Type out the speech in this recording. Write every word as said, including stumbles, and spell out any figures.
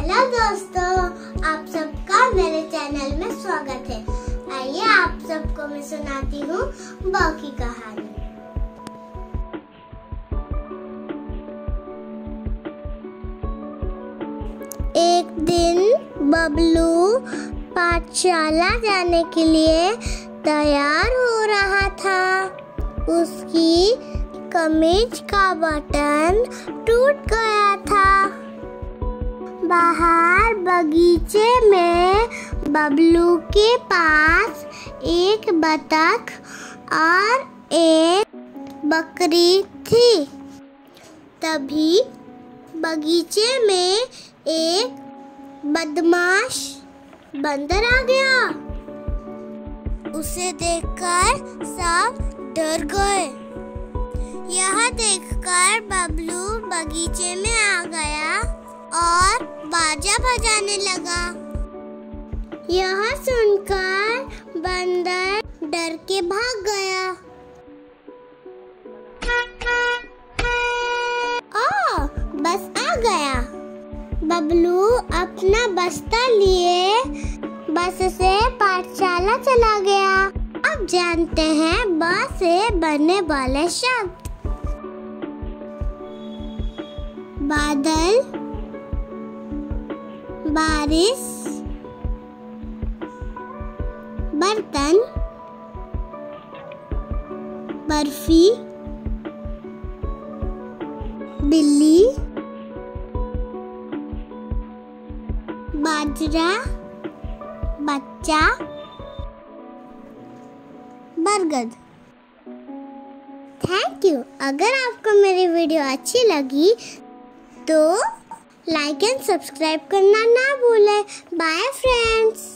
Hello दोस्तों, आप सबका मेरे चैनल में स्वागत है। आइए आप सबको मैं सुनाती हूँ बॉ की कहानी। एक दिन बबलू पाठशाला जाने के लिए तैयार हो रहा था। उसकी कमीज का बटन टूट गया था। बाहर बगीचे में बबलू के पास एक बतख और एक बकरी थी। तभी बगीचे में एक बदमाश बंदर आ गया। उसे देखकर सब डर गए। यह देखकर बबलू बगीचे में आ गया और बाजा बजाने लगा। यह सुनकर बंदर डर के भाग गया। ओ, बस आ गया। बबलू अपना बस्ता लिए बस से पाठशाला चला गया। अब जानते हैं ब से बनने वाले शब्द। बादल, बारिश, बर्तन, बर्फी, बिल्ली, बाजरा, बच्चा, बरगद। Thank you. अगर आपको मेरी वीडियो अच्छी लगी तो लाइक एंड सब्सक्राइब करना ना भूलें। Bye friends.